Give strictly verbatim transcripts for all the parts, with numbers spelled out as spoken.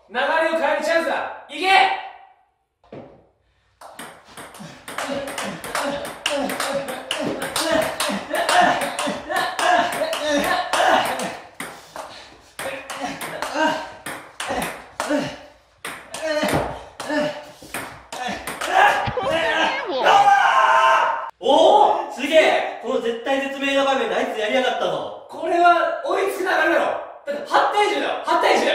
流れを変えるチャンスだ。いけ。 おお、すげえ。この絶対絶命な場面であいつやりやがったぞ。 これは追いつく流れだろ。だってはちたいじゅうだよ。はちたいじゅう。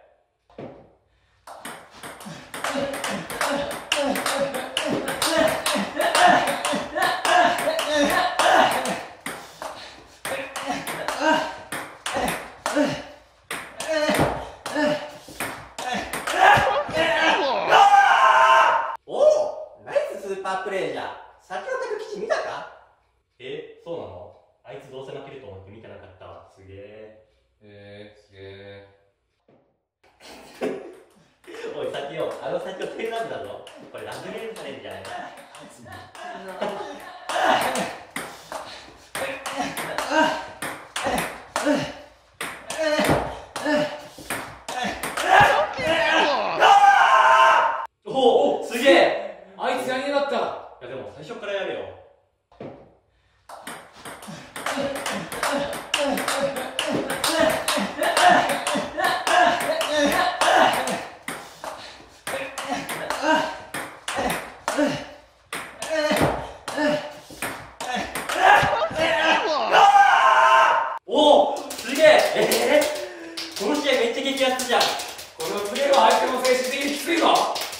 おお、ナイススーパープレーじゃ。先ほどの記事見たか？え、そうなの？あいつどうせ負けると思って見てなかったわ。すげえ。 えー、すげえ。 おい、先よ、あの先をテーラブだぞ。これラブゲームされるんじゃないか。おお、すげえ。 あいつやりやがった。 いやでも最初からやれよ。おお、すげえ。えー、この試合めっちゃ激アツじゃん。 このプレーは相手も精神的にきついぞ。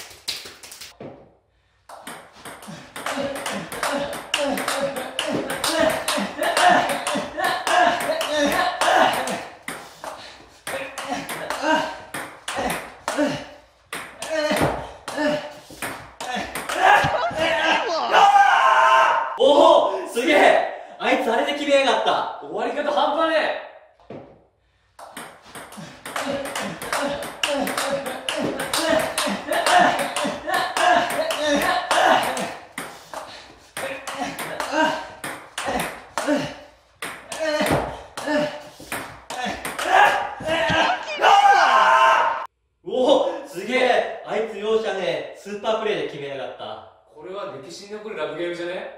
おお、すげえ。あいつあれで決めやがった。 終わり方半端ねえ。 おお、すげえ。あいつ容赦ねえ。スーパープレーで決めやがった。 これは歴史に残るラブゲームじゃね？